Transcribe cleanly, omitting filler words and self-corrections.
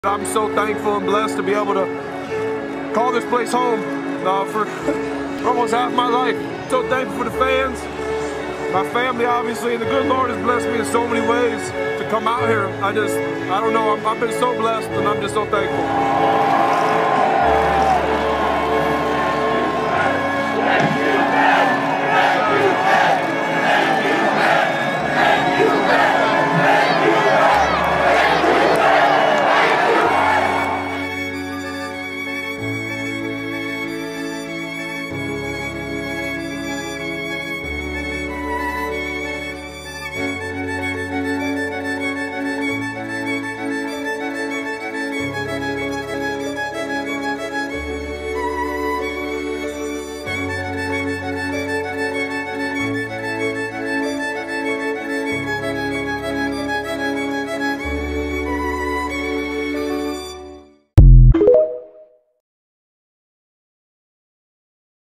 I'm so thankful and blessed to be able to call this place home for almost half my life. So thankful for the fans, my family obviously, and the good Lord has blessed me in so many ways to come out here. I don't know, I've been so blessed and I'm just so thankful.